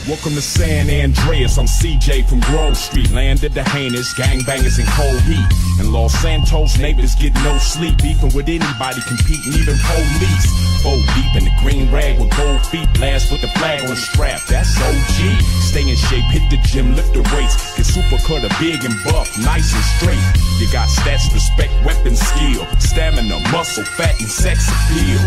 Welcome to San Andreas, I'm CJ from Grove Street. Land of the heinous, gangbangers in cold heat. In Los Santos, neighbors get no sleep. Beefing with anybody, competing, even police. 4 deep in the green rag with gold feet. Blast with the flag on the strap, that's OG. Stay in shape, hit the gym, lift the weights. Get super cutter, big and buff, nice and straight. You got stats, respect, weapon, skill. Stamina, muscle, fat, and sex appeal.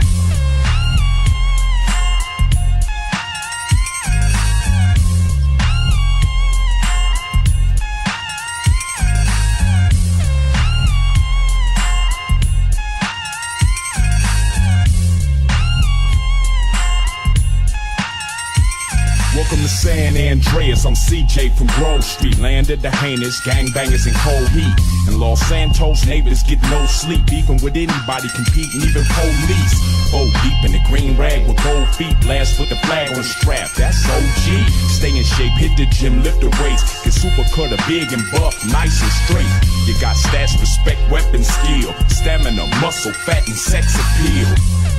Welcome to San Andreas, I'm CJ from Grove Street. Land of the heinous, gangbangers in cold heat. In Los Santos, neighbors get no sleep. Beefing with anybody, competing, even police. 4 deep in the green rag with gold feet. Blast with the flag on the strap, that's OG. Stay in shape, hit the gym, lift the weights. Get super cutter, big and buff, nice and straight. You got stats, respect, weapon, skill. Stamina, muscle, fat, and sex appeal.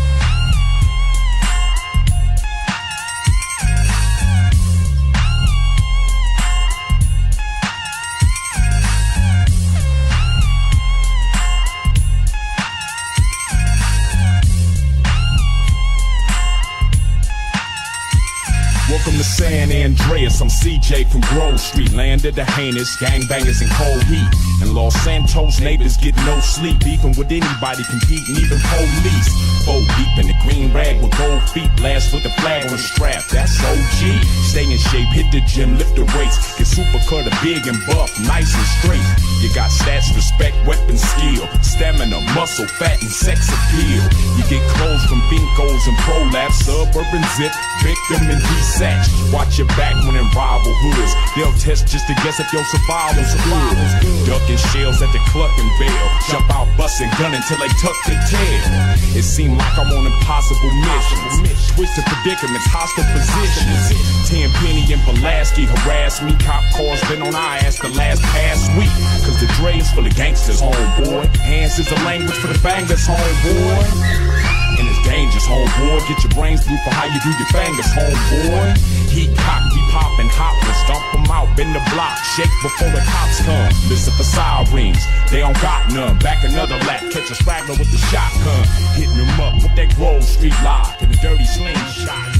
Welcome to San Andreas, I'm CJ from Grove Street. Land of the heinous, gangbangers in cold heat. In Los Santos, neighbors get no sleep. Beefing with anybody, competing, even police. 4 deep in the green rag with gold feet. Blast with the flag on the strap, that's OG. Stay in shape, hit the gym, lift the weights. Get super cutter, big and buff, nice and straight. You got stats, respect, weapon, skill. Stamina, muscle, fat, and sex appeal. You get clothes from Binkos and Prolapse. Suburban Zip, Victim, and Desatch. Watch your back when in rival hoods. They'll test just to guess if your survival's good. Ducking shells at the Clucking Bell. Jump out, busting, gun until they tuck their tail. It seemed like I'm on impossible missions. Twisted predicaments, hostile positions. Tenpenny and Pulaski harass me. Cop cars been on our ass the last past week. Cause the Dre is full of gangsters, homeboy. Hands is the language for the bangers, homeboy. And it's dangerous, homeboy. Get your brains through for how you do your fingers, homeboy. He cock, he poppin', hoppin', stomp him out, bend the block, shake before the cops come. Listen for sirens, they don't got none. Back another lap, catch a straggler with the shotgun. Hitting him up with that Grove Street lock and the dirty slingshot.